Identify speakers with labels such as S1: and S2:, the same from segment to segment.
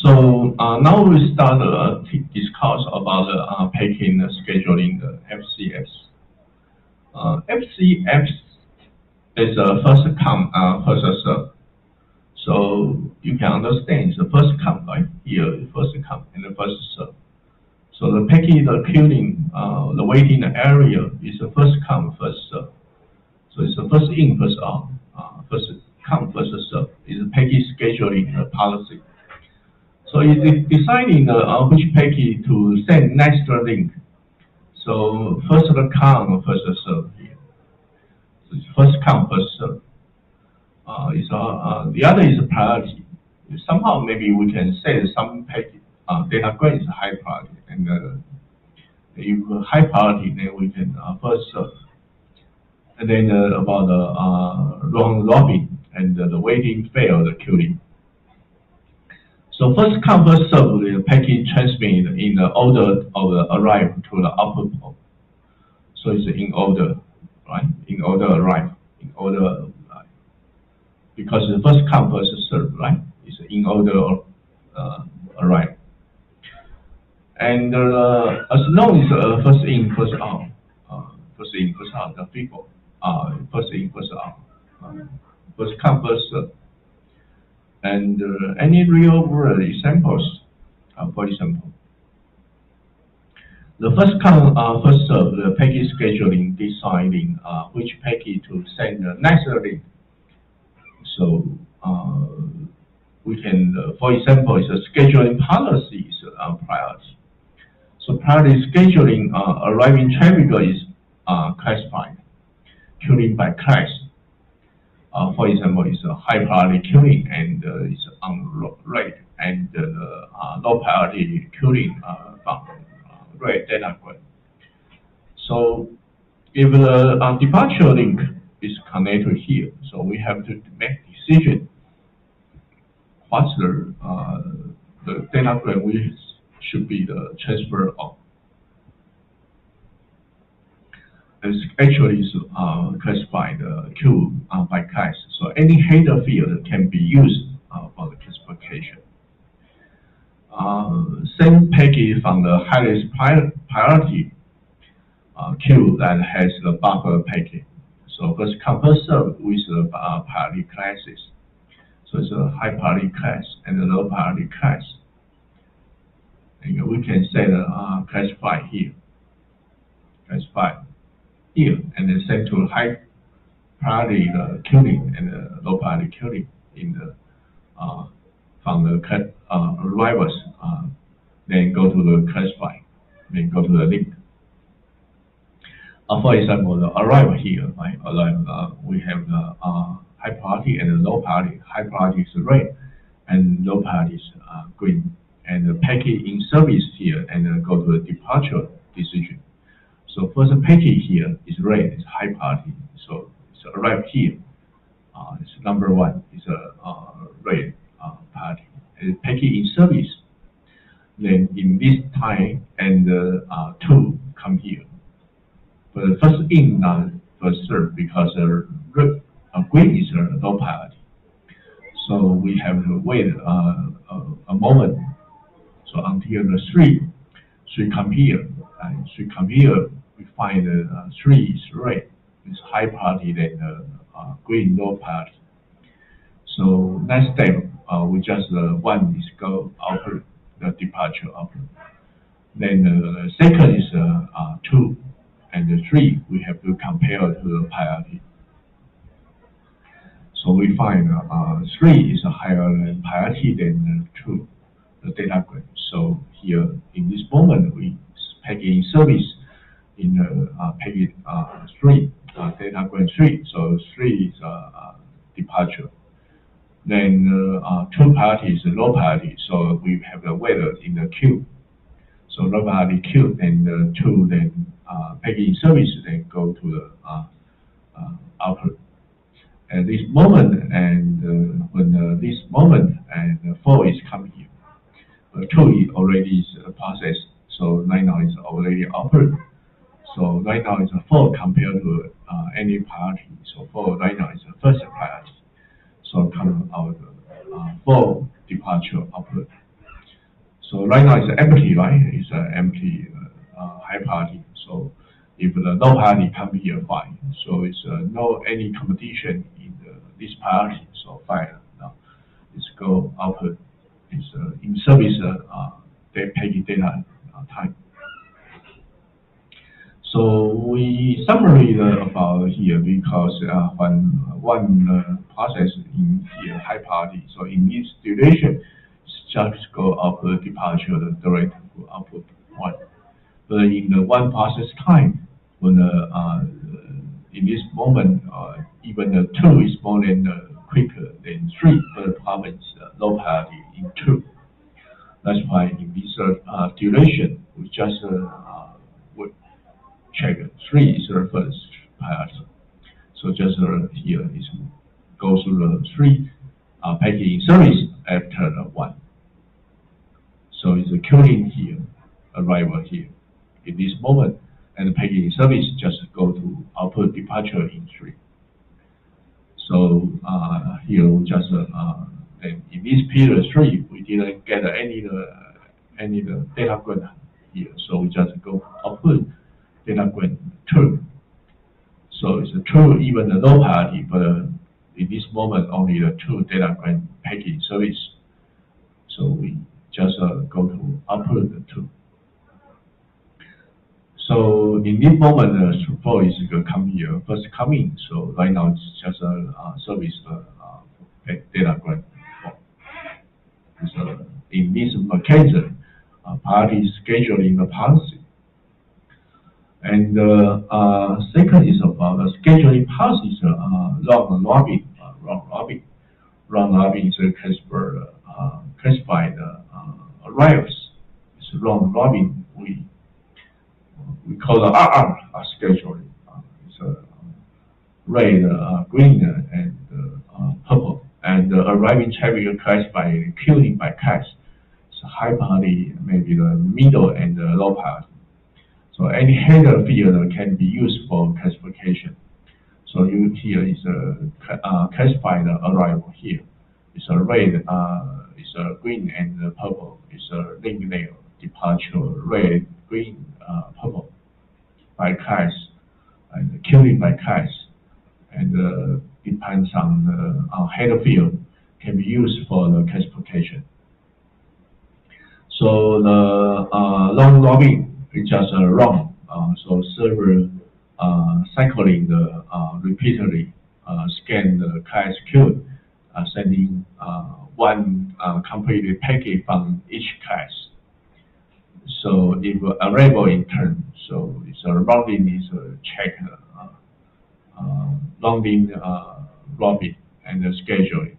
S1: So now we start to discuss about packing scheduling the FCS. FCS is first come, first serve. So you can understand it's the first come, right? Here, first come and the first serve. So the packing, the queuing, the waiting area is the first come, first serve. So it's the first in, first out, first come, first serve. It's a packing scheduling policy. So it's deciding which package to send next link. So first come, first serve here. So it's first come, first serve. The other is priority. Somehow maybe we can say some package data grid is high priority, and if high priority, then we can first serve. And then about the round robin and the waiting fail the queuing. So first come, first serve, the package transmitted in the order of the arrive to the output port. So it's in order, right? In order arrive, in order because the first come, first serve, right? It's in order arrive. And as long as first in, first out, first in, first out, the people, first in, first out, first come, first serve. And any real world examples, for example, the first come, first serve, the package scheduling, deciding which package to send the next link. So we can, for example, it's a scheduling policy is priority. So priority scheduling arriving traffic is classified, queuing by class. For example, it's a high priority queuing and it's on rate, and low priority queuing from rate data grid. So if the departure link is connected here, so we have to make decision what's the data grid which should be the transfer of. It's actually classified queue by class. So any header field can be used for the classification. Same package from the highest priority queue that has the buffer package. So first come, first serve with the priority classes. So it's a high priority class and a low priority class. And we can say the classify here. Classify here, and then send to high priority queuing and low priority queuing in the from the arrivals, then go to the classify, then go to the link. For example, the arrival here, right? Arrival, we have the high priority and the low priority. High priority is red, and low priority is green. And the package in service here, and go to the departure decision. So first package here is red, it's high priority. So it's arrived here. It's number one. It's a red priority. And package in service. Then in this time, and two come here. But the first in, not first serve, because green is a low priority. So we have to wait a moment. So until the three come here, and three come here, we find three is red, it's high priority than green low priority. So next step, we just one is go output the departure output. Then the second is two, and the three we have to compare to the priority. So we find three is a higher priority than two, the data grid. So here in this moment we package service in the package three, data grid three. So three is departure. Then two priority is low priority. So we have the weight in the queue. So low priority queue, then two, then package service, then go to the output. At this moment, and when this moment and four is coming here, two is already is processed. So right now is already output. So right now is a four compared to any priority. So four right now is the first priority. So come out four departure output. So right now it's empty, right? It's an empty high party. So if the low party come here, fine. So it's no any competition in this party. So fine. Now it's go output. It's in service they pay data type. So we summary about here because when one process in here high party, so in this duration, it's just go output departure the direct to output one. But in the one process time, when in this moment even the two is more than quicker than three, but the problem is low parity in two. That's why in this duration we just would check 3 is the first priority. So just here is go through the 3 packaging service after the 1. So it's a queuing here, arrival here in this moment, and the packaging service just go to output departure in 3. So here we just then in this period 3 we didn't get any data grid here, so we just go output data grid 2. So it's a true even the low parity, but in this moment only the 2 data grid packaging service. So we just go to output the 2. So in this moment, the 4 is going to come here, first coming. So right now it's just a service data grid 4. So in this mechanism, party scheduling the policy. And second is about the scheduling policy, round robin. Round robin is classified arrivals. It's round robin. We call the RR scheduling. It's red, green, and purple. And arriving traffic classified queuing by cache. So high party, maybe the middle and the low party. So any header field can be used for classification. So you here is a classified arrival here. It's a red, it's a green and purple. It's a link layer departure red, green, purple by cache and queuing by cache, and depends on the header field can be used for the classification. So the round robin is just a run. So server cycling the repeatedly scan the cache queue, sending one completed packet from each cache. So if available in turn, so it's a rounding is a check rounding robin and the scheduling.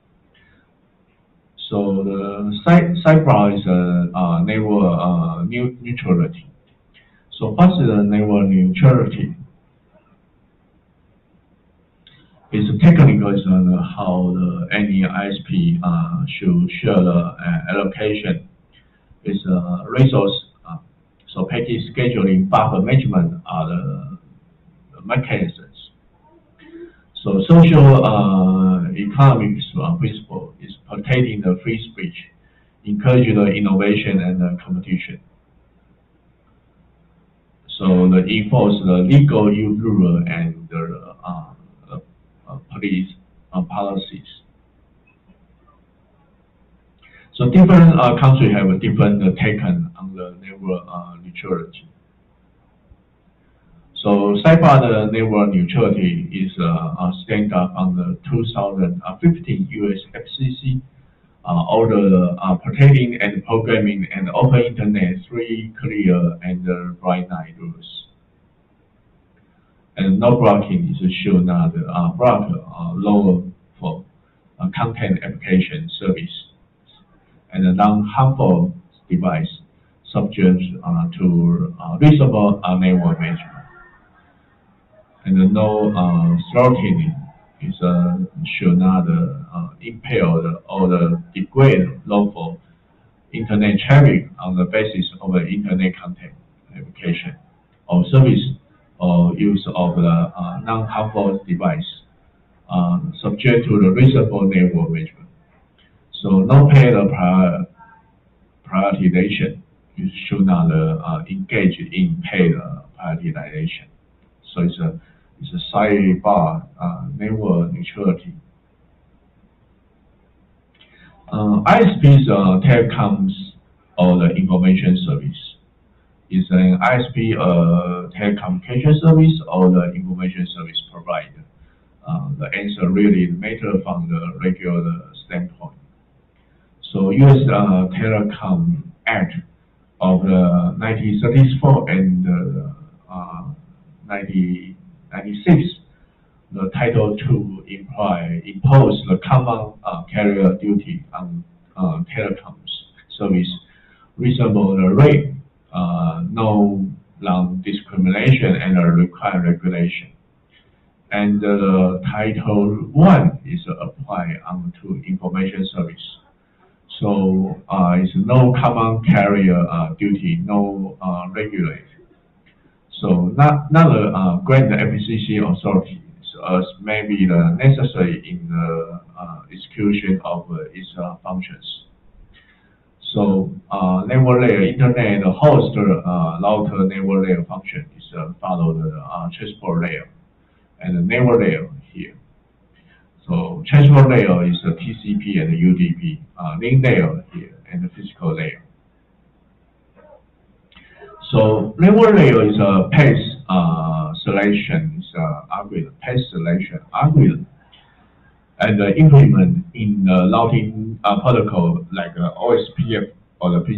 S1: So the sidebar is a network neutrality. So what's the network neutrality? It's technical is how any ISP should share the allocation. It's resource. So package scheduling, buffer management are the mechanisms. So social economics principle is protecting the free speech, encouraging the innovation and the competition. So the enforce the legal rule and the police policies. So different countries have a different taken on the network neutrality. So CIPA network neutrality is a standard on the 2015 US FCC order protecting and programming and open internet 3 clear and bright line rules. And no blocking is shown that block lower for content application service and a non-harmful device subject to reasonable network management. And no throttling is should not impede or degrade lawful internet traffic on the basis of the internet content application or service or use of the non-harmful device subject to the reasonable network management. So no pay the prioritization. You should not engage in paid prioritization. So it's a sidebar network neutrality. ISP's telecoms or the information service. Is an ISP telecommunication service or the information service provider? The answer really matters from the regular standpoint. So U.S. Telecom Act of 1934 and 1996, the Title II impose the common carrier duty on telecoms service, reasonable rate, no non-discrimination, and require regulation. And Title I is applied onto information service. So it's no common carrier duty, no regulate. So not grant the FCC authority as may be necessary in the execution of its functions. So network layer, internet host router network layer function is follow the transport layer and the network layer here. So transport layer is the TCP and the UDP, link layer here, and the physical layer. So network layer is a path selection algorithm, path selection algorithm, and implement in the routing protocol like OSPF or the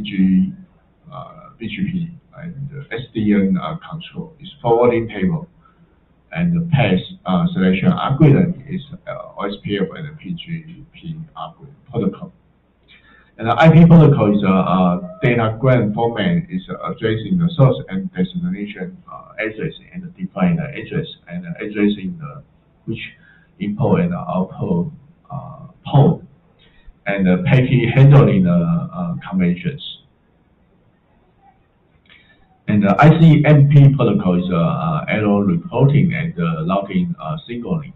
S1: BGP and SDN control is forwarding table, and the path selection algorithm is OSPF and the BGP algorithm protocol. And the IP protocol is a datagram format is addressing the source and destination address and define the address and addressing the which input and output port and the packet handling conventions. And the ICMP protocol is error reporting and routing signaling.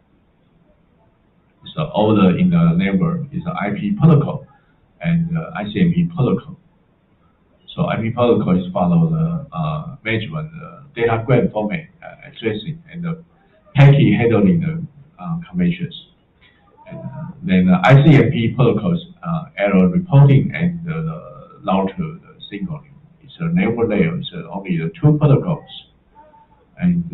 S1: So order in the network is the IP protocol and ICMP protocol. So IP protocol is follow the management datagram format addressing and the packet handling the conventions. And then ICMP protocols error reporting and the router signaling. It's a network layer. It's only the two protocols, and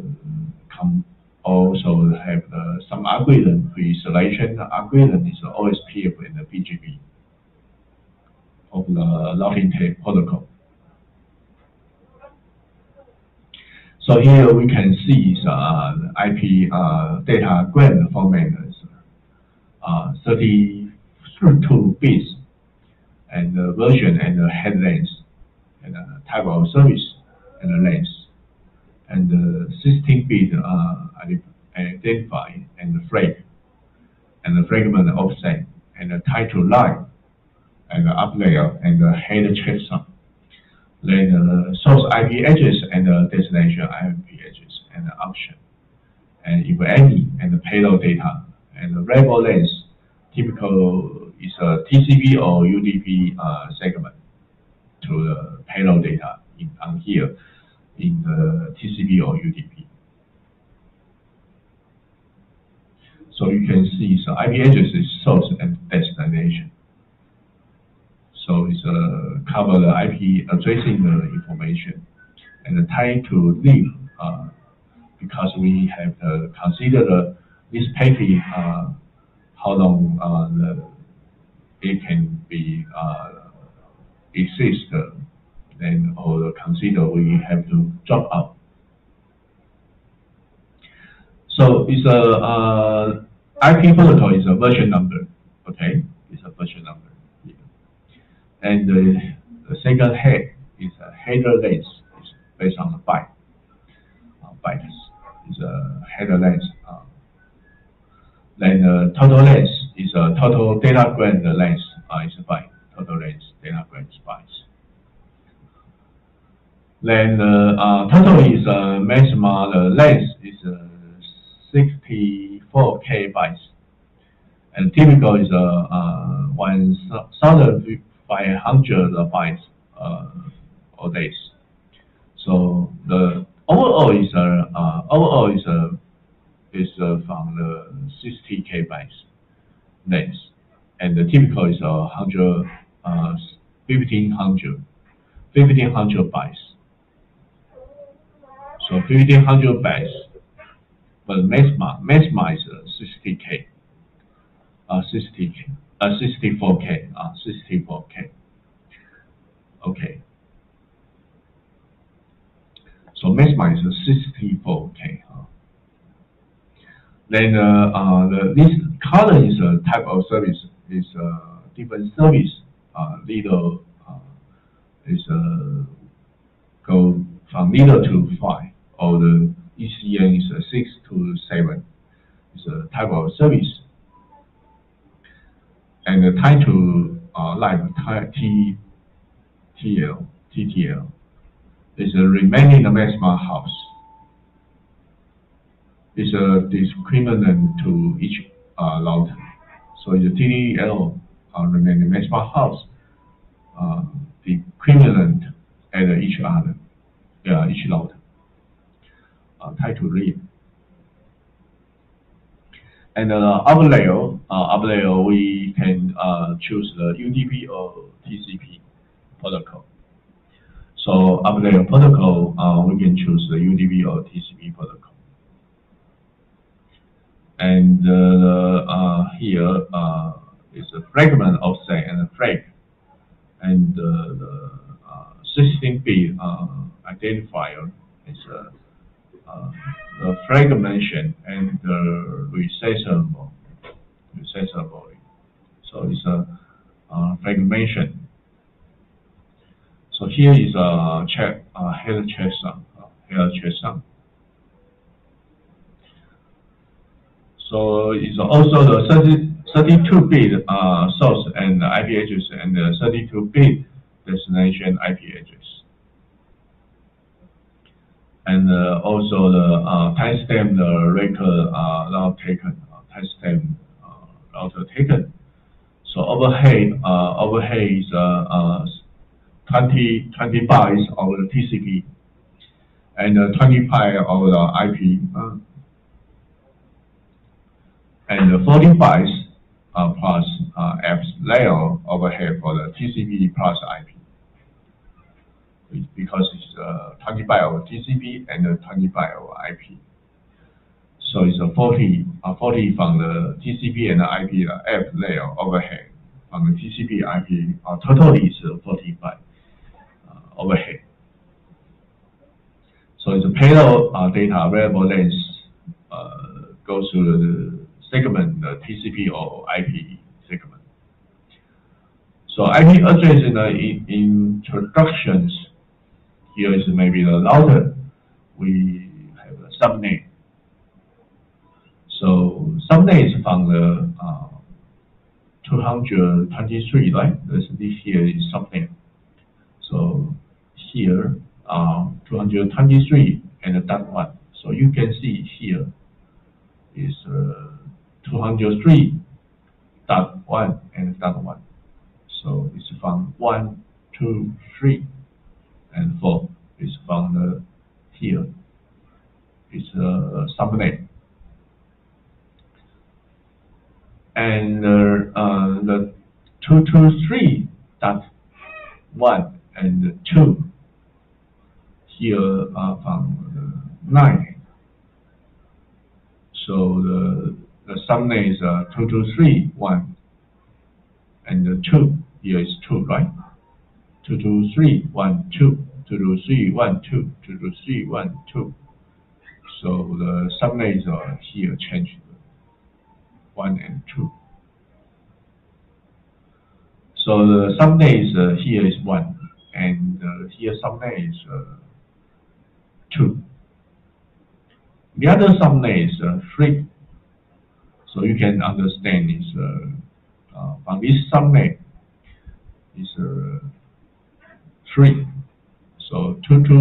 S1: also have some algorithm pre-selection algorithm is OSPF and the BGP of the routing protocol. So here we can see the IP datagram format is 32 bits, and the version and the head length, and the type of service and the length, and the 16-bit identify and the flag, and the fragment offset, and the title line, and the up layer, and the header checksum. Then the source IP address and the destination IP address and the option, and if any, and the payload data, and the variable length typical is a TCP or UDP segment to the payload data on here in the TCP or UDP. So you can see so IP address is source and destination. So it's cover the IP addressing the information and the time to leave because we have considered this packet how long it can be exist, then or consider we have to drop out. So it's a IP protocol is a version number, okay? It's a version number. Yeah. And the second head is a header length. It's based on the byte. Bytes is a header length. Then the total length is a total datagram length is a byte. Total length datagram is bytes. Then total is maximum length is 64K bytes, and typical is 1,500 500 bytes or days. So the overall is from the 60K bytes length, and the typical is 1500 bytes. So 1500 bytes, but maximize 60K, 64K. Okay. So maximize 64K. Then this color is a type of service, is different service. Little is go from little to 5, or the ECN is 6 to 7. It's a type of service. And the time to live TTL is remaining the maximum house. Is discriminant to each router. So the TTL remain the maximum house, the equivalent at each router. Time to read. And upper layer we can choose the UDP or TCP protocol. So upper layer protocol we can choose the UDP or TCP protocol. And here is a fragment offset and a flag, and the 16-bit identifier is the fragmentation and the recessor mode. So it's a fragmentation. So here is a header checksum. So it's also the 32-bit source and IP address, and the 32-bit destination IP address. And also the timestamp, the record route taken, timestamp router taken. So overhead is 20 bytes of the TCP, and 20 bytes of the IP. And 40 bytes plus F layer overhead for the TCP plus IP. Because it's 20 bytes of TCP and 20 bytes of IP. So it's 40 from the TCP and the IP F layer overhead from the TCP IP. Totally is 40 bytes overhead. So it's a payload data variable length goes to the segment, the TCP or IP segment. So IP address in the introductions, here is maybe the router. We have a subnet. So subnet is from the 223, right? This here is subnet. So here 223 and dot 1. So you can see here is 203.1 and dot 1. So it's from 1, 2, 3, and 4. It's from the here. It's a subnet. And the 223.1 and 2 here are from 9. So the subnet is 223.1 and the 2 here is 2, right? 223.1, 2, 223.1, 2, 223.1, 2. So the subnet is here changed 1 and 2. So the subnet is here is 1, and here subnet is 2. The other subnet is 3. So you can understand is from this subnet is 3. So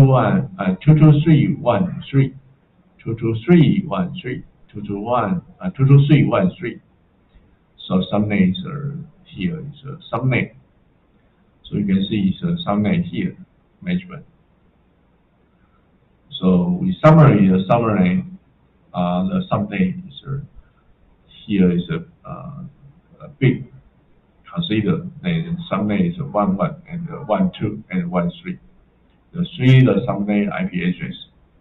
S1: 223.1.3, 223.1.3, 223.1.3. So subnet is here is subnet. So you can see it's a subnet here, management. So we summary the subnet is here is a big consider. Then subnet is 1.1 and 1.2 and 1.3. The subnet IP address.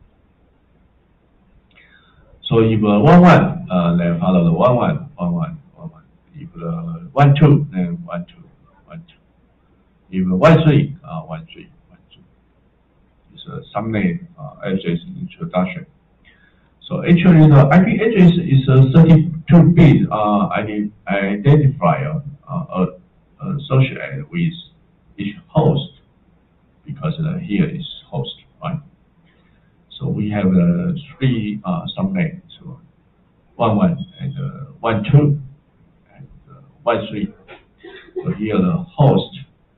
S1: So if 1.1, then follow the 1.1, 1.1, 1.1. If 1.2, then 1.2, 1.2. If 1.3, 1.3, 1.2. It's a subnet address introduction. So actually, the IP address is a 32-bit identifier associated with each host, because here is host, right? So we have three subnets, so 1.1 and 1.2 and 1.3. So here the host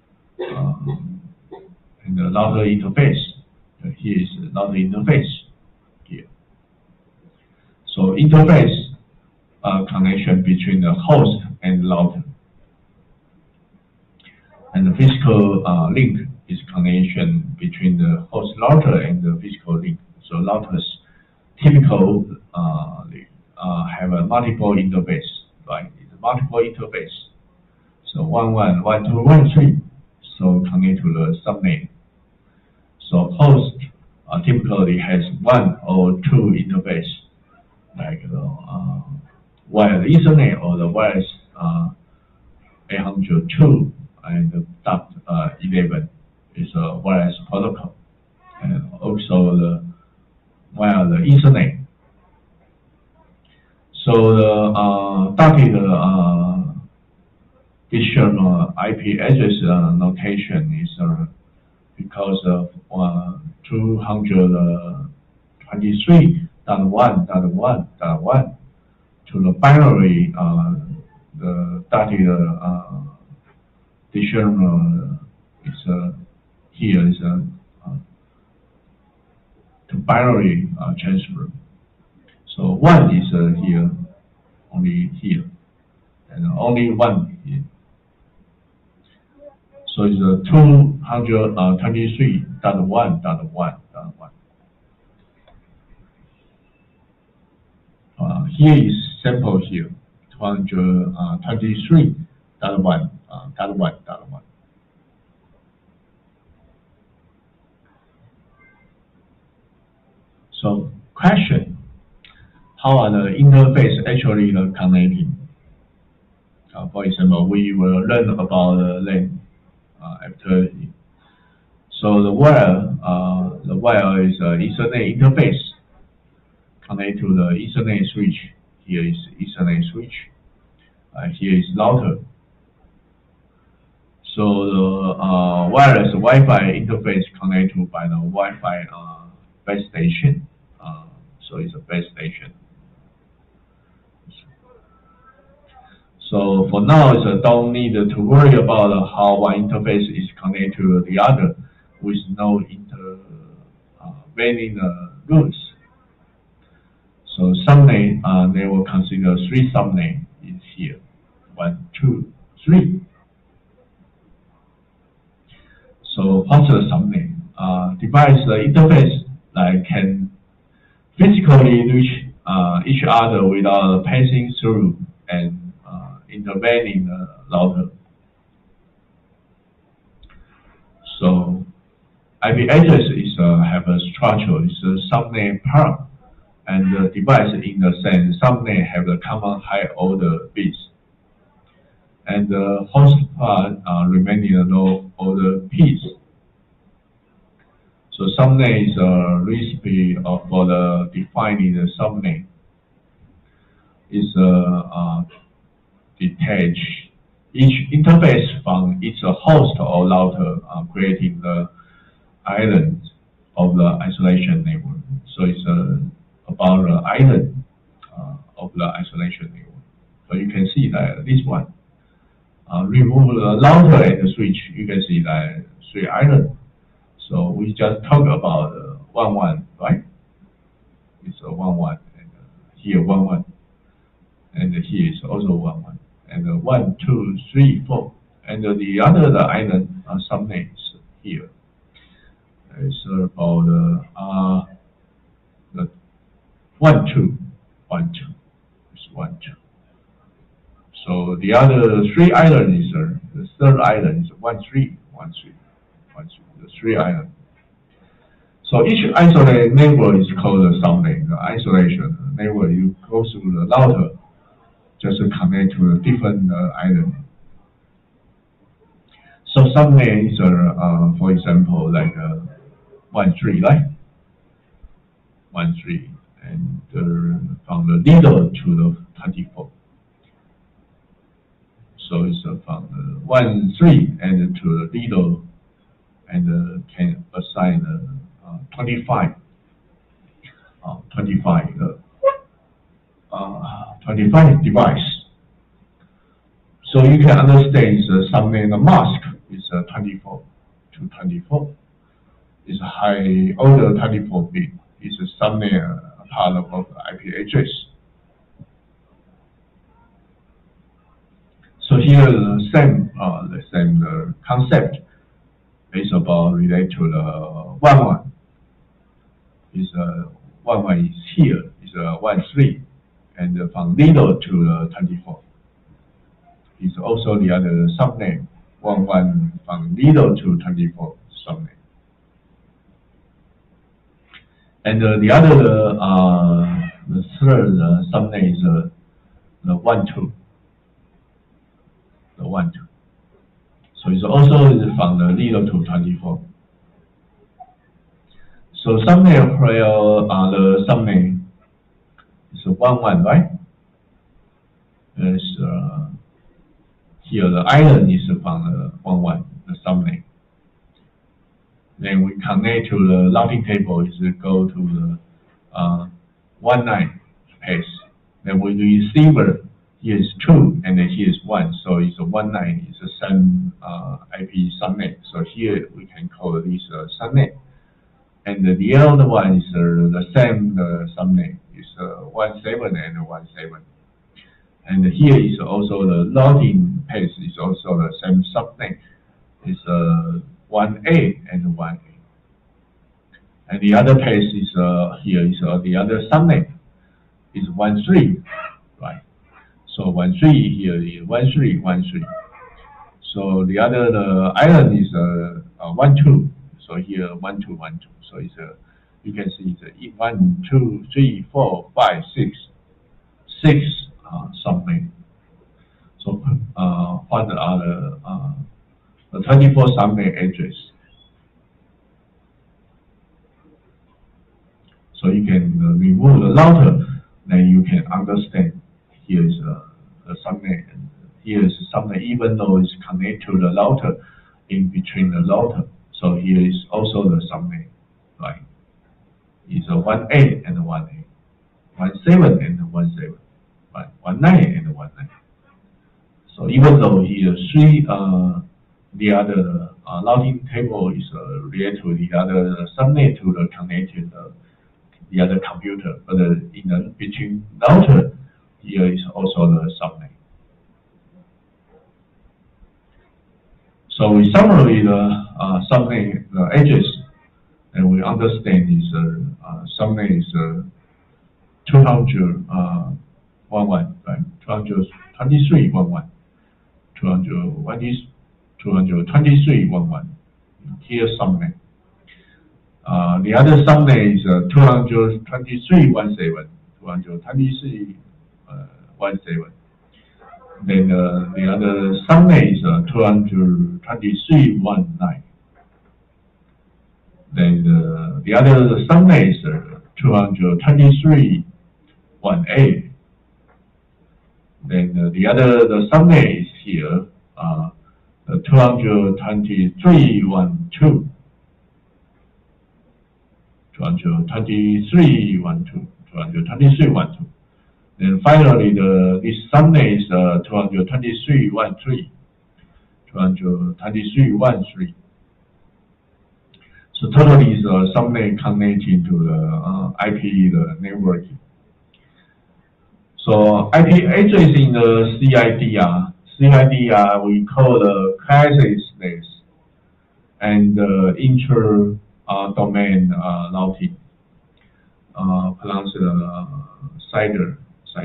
S1: and the router interface. Here is the router interface here. So interface connection between the host and router. And the physical link is connection between the host router and the physical link. So routers typically have a multiple interface, right? It's a multiple interface. So 1.1, 1.2, 1.3. So connect to the subnet. So host typically has one or two interface, like wireless Ethernet or the wireless 802 and the .11 is a wireless protocol, and also the wireless Ethernet. So the dotted decimal IP address notation is because of 223.1.1.1 to the binary, the dotted decimal is here is to binary transfer. So 1 is here, only here, and only 1 here. So it's 223.1.1.1. Here is sample here, 223.1.1.1. So question, how are the interface actually connecting? For example, we will learn about the LAN after. So the wire is Ethernet interface connect to the Ethernet switch. Here is Ethernet switch. Here is router. So the wireless Wi-Fi interface connect to by the Wi-Fi base station. So it's a base station. So for now, don't need to worry about how one interface is connected to the other with no intervening rules. So subnet, they will consider 3 subnet is here, 1, 2, 3. So what's the subnet? Device interface can physically reach each other without passing through and intervening router. So IP address is have a structure. It's a subnet part, and the device in the same subnet have a common high order bits, and the host part remaining low order bits. So subnet is a recipe for the defining the subnet. Is detach each interface from its host or router, creating the island of the isolation network. So it's about the island of the isolation network. So you can see that this one, remove the router and the switch, you can see that 3 islands. So we just talk about 1.1, right? It's a 1.1, and here 1.1, and here is also 1.1, and 1, 2, 3, 4, and the other island subnets here. It's about the 1, 2, 1, 2. It's 1, 2. So the other 3 island is the third island is 1, 3, 1, 3, 1, 3. The 3 island. So each isolated network is called a subnet. The isolation network, you go through the router just to connect to a different island. So subnet is, for example, like 1, 3, right? 1, 3, and from the leader to the 24. So it's from the 1, 3 and to the leader, and can assign 25 device. So you can understand the subnet mask is 24 to 24. It's a high order 24 bit. It's a subnet part of the IP address. So here the same concept is about related to the 1, 1. Is 1, 1 is here. Is 1, 3, and from leader to the 24. Is also the other subnet 1, 1 from leader to 24 subnet. And the other the third subnet is the 1, 2. The 1, 2. So it's also from the leader to 24. So subnet where the subnet is 1, 1, right? Is here the island is from the 1, 1, the subnet. Then we connect to the routing table is go to the 1, 9 path. Then we receiver here is 2 and then here is 1, so it's a 1, 9 is the same IP subnet. So here we can call this subnet. And the other one is the same subnet is 1, 7 and 1, 7. And here is also the routing path is also the same subnet. It's 1A and 1A. And the other path is here is the other subnet is 1, 3, right? So 1, 3 here is 1, 3, 1, 3. So the other island is 1, 2. So here 1, 2, 1, 2. So it's you can see it's 1, 2, 3, 4, 5, 6 subnet. So what are the 24 subnet address? So you can remove the router, then you can understand here is the subnet, and here is the subnet, even though it's connected to the router, in between the router. So here is also the subnet, right? It's a 1A and 1A, 1, 7 and 1, 7, right? 1, 9 and 1, 9. So even though here the other routing table is related to the other subnet to the connected the other computer, but in the between router here is also the subnet. So we summarize the subnet address, and we understand is subnet is 200 11, right? 223 11, 223 11. Here subnet. The other subnet is 223 17, 223 17. Then the other subnet is 223 19. Then the other subnet is 223 18. Then the other subnet is here 223 12. 223 12. 223 12. Then finally, this subnet is 223 13. 223 13. So totally is subnet connecting to the IP networking. So IP address in the CIDR we call the classless and inter-domain routing, pronounced CIDR,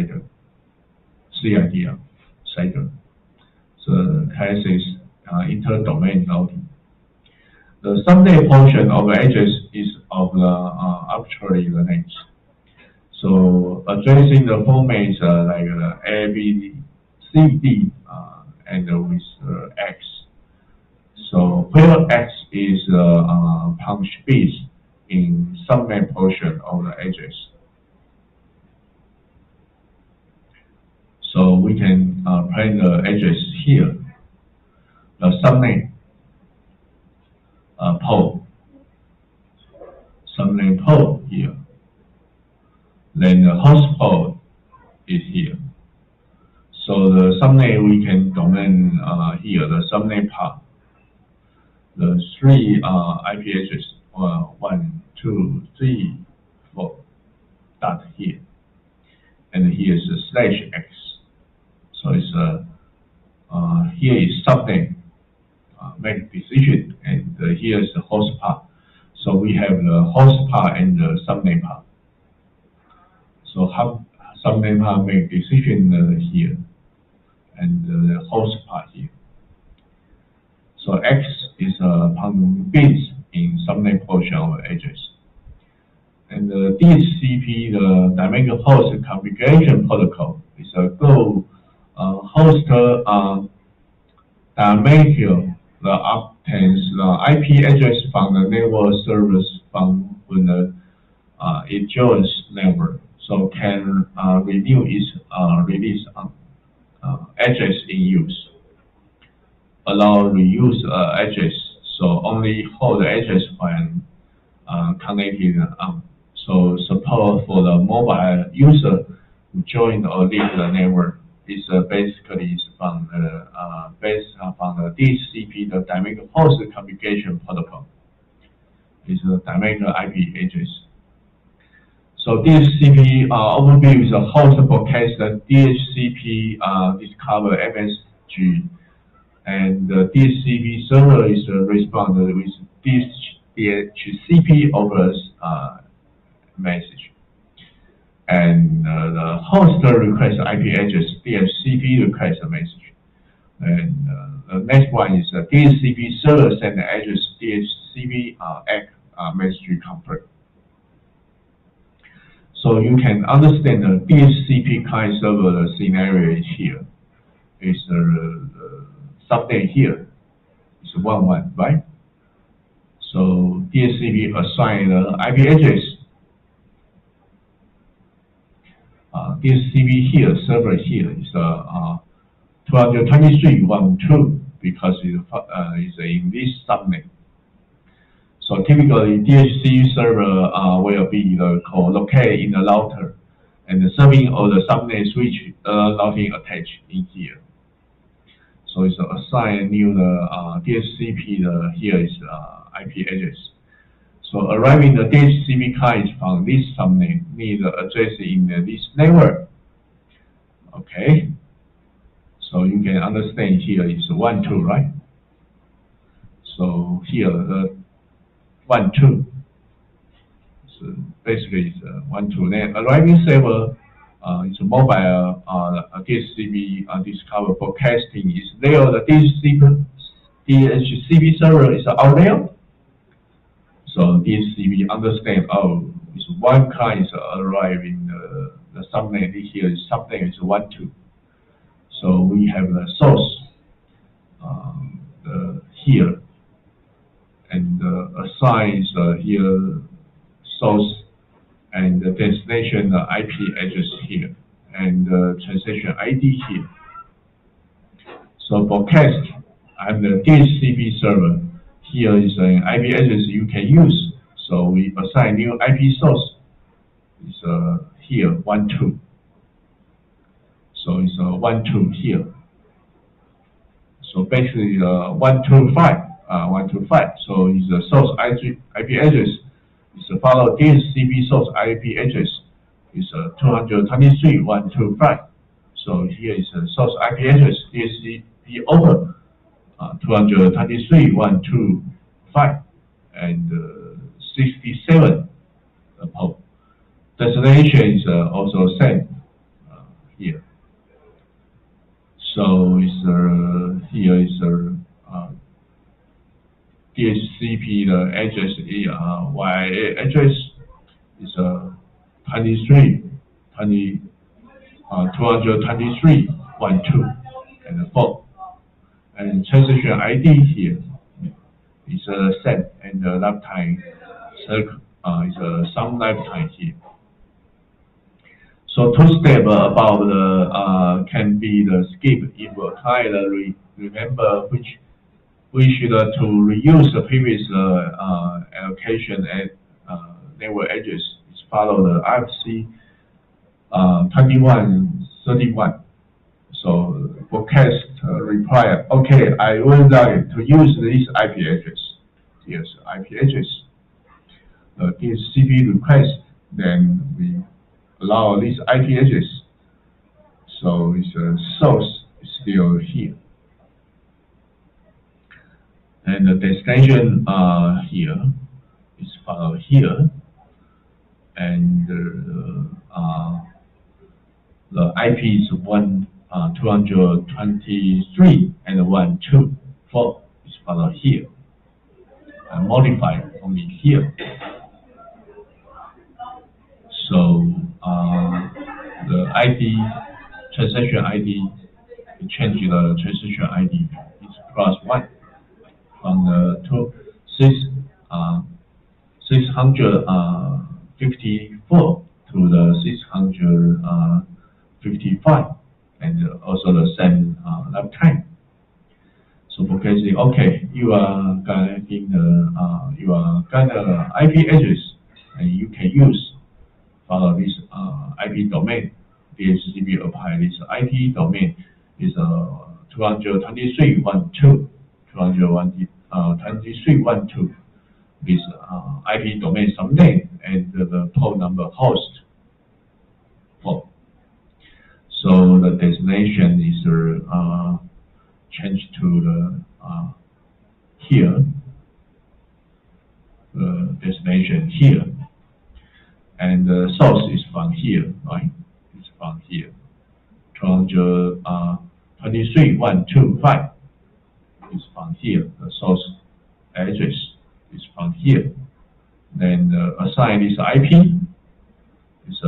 S1: CIDR. So the case is inter-domain routing. The subnet portion of the address is of the arbitrary length. So addressing the formats like A, B, C, D, and with X. So where X is punch bits in subnet portion of the address. So we can print the address here. The subnet port. Subnet port here. Then the host port is here. So the subnet we can domain here, the subnet part. The three IP address 1, 2, 3, 4 dot here. And here is /X. So it's here is subnet make decision, and here is the host part. So we have the host part and the subnet part. So subnet part make decision here, and the host part here. So X is pound bits in subnet portion of address. And the DHCP, the dynamic host configuration protocol, is a go host dynamic obtains the IP address from the network service from when it joins network, so can renew its release address in use. Allow reuse address, so only hold the address when connected. So support for the mobile user who join or leave the network is basically from the based upon the DHCP, the dynamic host configuration protocol. It's a dynamic IP address. So DHCP overview is a host broadcast. The DHCP discover MSG, and the DHCP server is responded with DHCP offers message. And the host requests IP address, DHCP requests a message. And the next one is DHCP server send the address, DHCP act message complete. So you can understand the DHCP client server scenario is here. It's the subnet here. It's 1.1, right? So DHCP assign the IP address. DHCP here, server here is 223.1.2 because it's in this subnet. So typically, DHCP server will be co-located in the router, and the serving of the subnet switch routing attached in here. So it's assigned new DHCP. Here is IP address. So arriving the DHCP client from this subnet need address in this network. Okay. So you can understand here is 1.2, right? So here the 1.2. So basically it's 1.2. Then arriving server is a mobile DHCP discover broadcasting is there. The DHCP server is out there. So DHCP understand, oh, it's one client arriving the subnet here is subnet is 1.2. So we have the source here, and assigns here source and the destination IP address here, and the transaction ID here. So broadcast, I'm the DHCP server. Here is an IP address you can use. So we assign new IP source. It's here 1.2. So it's 1.2 here. So basically 125. 125. So it's a source IP address. It's follow DHCP source IP address. It's 223.125. So here is a source IP address DHCP over 223.125. 5 and 67 port. Destination is also same here. So it's here is DHCP the address YIA address is 223.12 and 4, and transaction ID here is same, and the lifetime is some lifetime here. So two steps about the can be the skip if a client remember which we should to reuse the previous allocation at network address is follow the IFC 2131. So broadcast reply, okay, I would like to use this IP address. Yes, IP address. This CP request, then we allow this IP address. So its source is still here. And the destination here is followed here, and the IP is 223 and 124 is followed here, and modified only here. So the ID transaction ID, we change the transaction ID is +1. From the 654 to the 655, and also the same lifetime. So because okay, you are getting the you are got the IP address, and you can use follow this IP domain. DHCP apply this IP domain is 223.12. 23.12 this IP domain subname and the port number host port. So the destination is changed to the here. The destination here, and the source is from here, right? It's from here. 223.125. is from here. The source address is from here. Then assign this IP is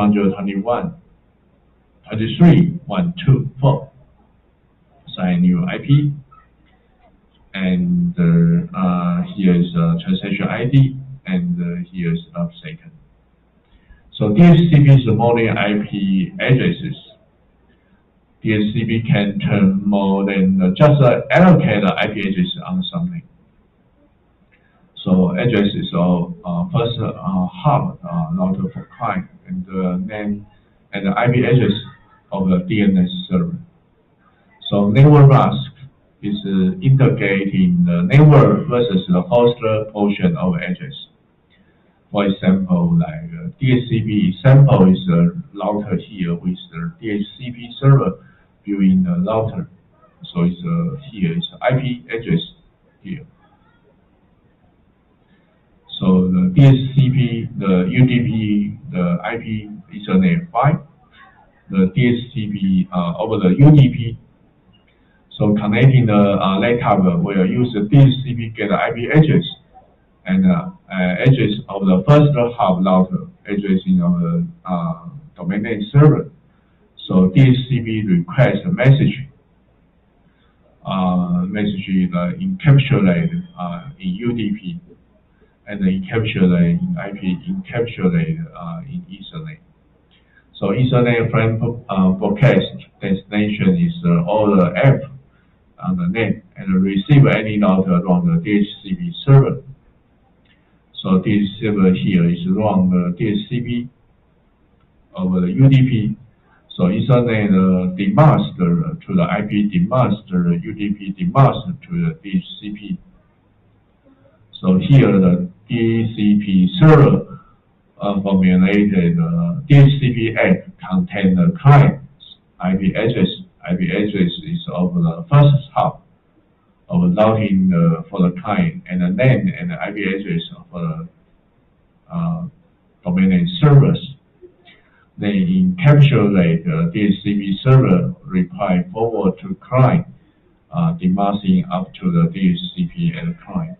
S1: 221.23.124. Assign new IP, and here is transaction ID, and here is second. So DHCP is more than IP addresses. DHCP can turn more than just allocate the IP address on something. So address is first hub router for client, and the name and the IP address of the DNS server. So network mask is integrating the network versus the host portion of address. For example, like DHCP example is a router here with the DHCP server viewing the router. So it's here is IP address here. So the DHCP, the UDP, the IP Ethernet 5, the DHCP over the UDP. So connecting the laptop will use the DHCP get the IP address and address of the first hub router, addressing of the domain name server. So DHCP requests a message encapsulated in UDP, and encapsulated in IP, encapsulated in Ethernet. So Ethernet frame broadcast destination is all the app on the net, and receive any router run the DHCP server. So this server here is run the DHCP over the UDP. So Ethernet demaster to the IP demaster, UDP demaster to the DHCP. So here the DHCP server formulated DHCP app contain the client's IP address. IP address is of the first hub of routing for the client, and the name and the IP address for the domain name servers. Then encapsulate the DHCP server reply forward to client, demasking up to the DHCP and the client.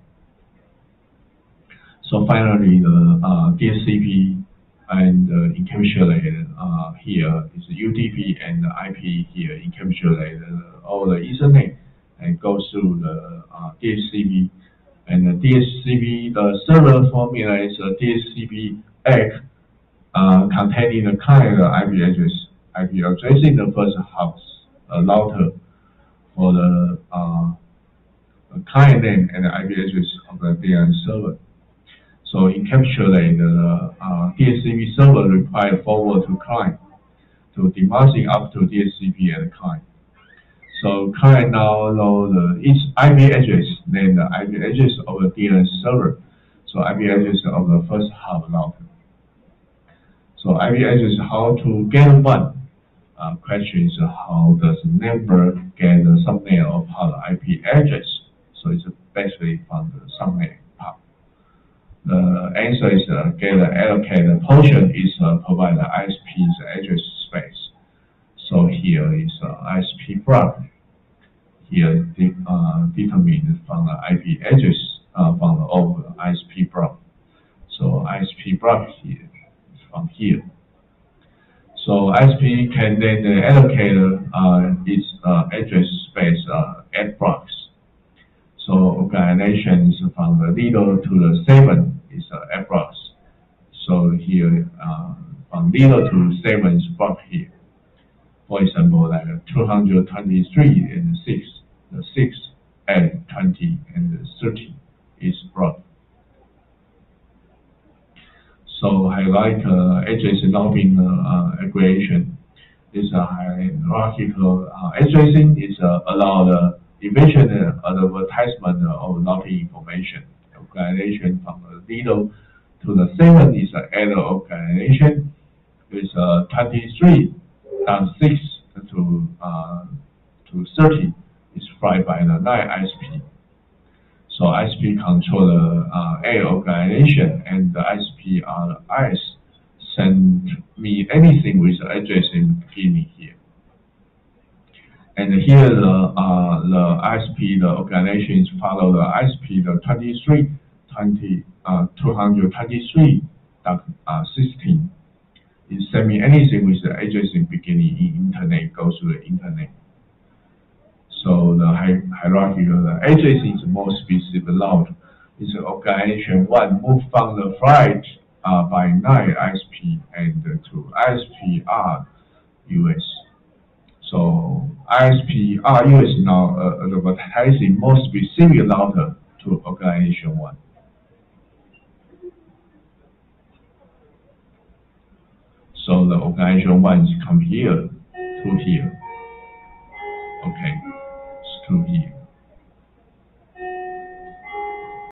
S1: So finally, the DHCP and encapsulated here is UDP, and the IP here encapsulated all the Ethernet and goes through the DHCP. And the DHCP, the server formula is a DHCP ACK containing the client IP addressing the first hop router for the client name and the IP address of the DNS server. So encapsulate the DHCP server reply forward to client to demasking up to DHCP and the client. So client now know its IP address, then the IP address of the DNS server. So IP address of the first hop router. So IP address, how to get one? Question is how does the network get the subnet of the IP address? So it's basically from the subnet part. The answer is get the allocated portion is provide the ISP's address space. So here is ISP block. Here determined from the IP address from the of ISP block. So ISP block here is from here. So ISP can then allocate its address space at blocks. So organization is from the 0 to the 7 is at blocks. So here from 0 to 7 is block here. For example, like 223 and 6, the 6 and 20 and the 30 is block. So highlight address routing aggregation is a hierarchical addressing is allow the efficient advertisement of routing information. Organization from the 0 to the 7 is an error organization with 23 down 6 to 30 is supplied by the 9 ISP. So ISP control the A organization, and the ISP are the IS send me anything with the address in beginning here. And here the ISP, the organizations follow the ISP, the 223.16 is send me anything with the address in beginning in internet goes to the internet. So the hierarchical the address is more specific route. Is organization 1 move from the flight by 9 ISP and to ISP R US. So ISP R US now advertising more specific router to organization 1. So the organization 1 is come here to here. Okay, to here.